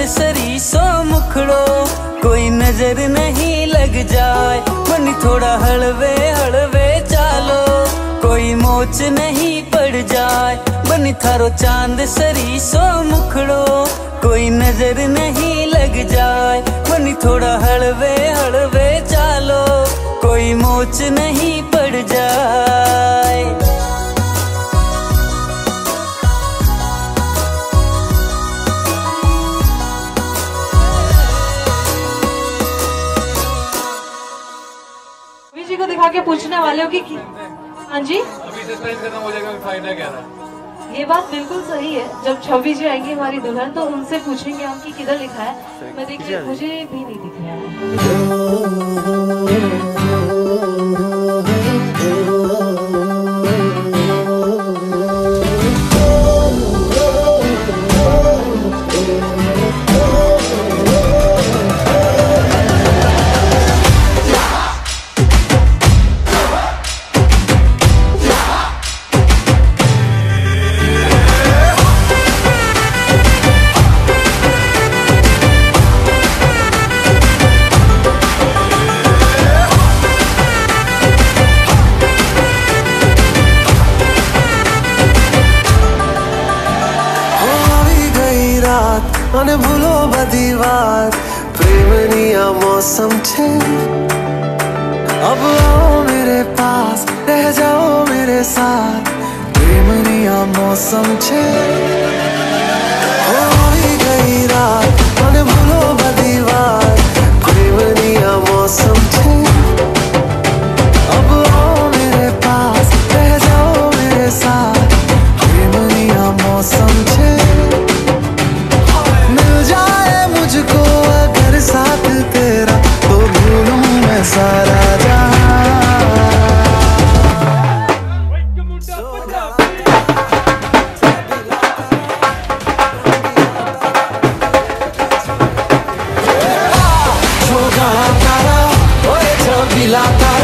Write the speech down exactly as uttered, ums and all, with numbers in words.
सरी सो मुखड़ो, कोई नजर नहीं लग जाए। बनी थोड़ा हलवे हलवे चालो, कोई मोच नहीं पड़ जाए। बनी थारो चांद सरी सो मुखड़ो, कोई नजर नहीं लग जाए। बनी थोड़ा हलवे हलवे चालो, कोई मोच नहीं पड़ जाए। जी को दिखा के पूछने वाले हो कि हाँ जी अभी से स्पेंड करना हो जाएगा, फायदा क्या रहा? ये बात बिल्कुल सही है। जब छवि जी आएंगी हमारी दुल्हन तो उनसे पूछेंगे हम कि किधर लिखा है। मैं देखिए मुझे भी नहीं दिख रहा है। મને ભૂલો બધી વાત, પ્રેમની આ મૌસમ છે। अब आओ मेरे पास, रह जाओ मेरे साथ, प्रेमनी आ मौसम छे। होई गई रात, મને ભૂલો બધી વાત, प्रेमनी आ मौसम छे। अब आओ मेरे पास, रह जाओ मेरे साथ, प्रेमनी आ मौसम छे। मुझको अगर साथ तेरा तो भूलूं मैं सारा जहां। जो गाता रहा ओए छबीला तारा,